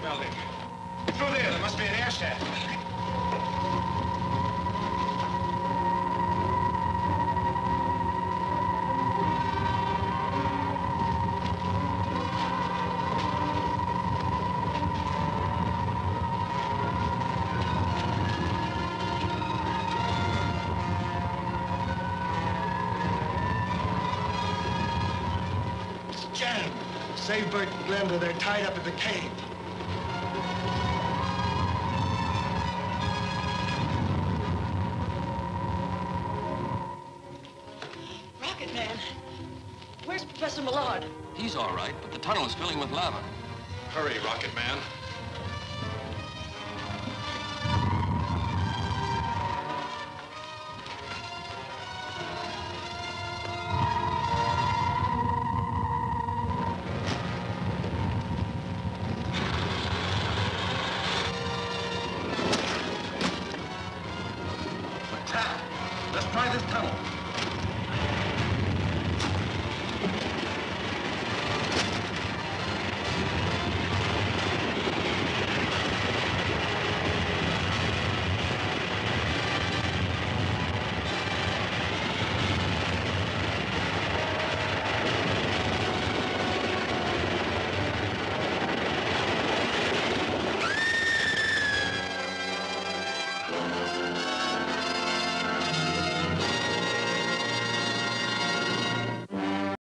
smell him. Through there. There must be an air shaft. Save Bert and Glenda. They're tied up in the cave. Rocketman, where's Professor Millard? He's all right, but the tunnel is filling with lava. Hurry, Rocketman.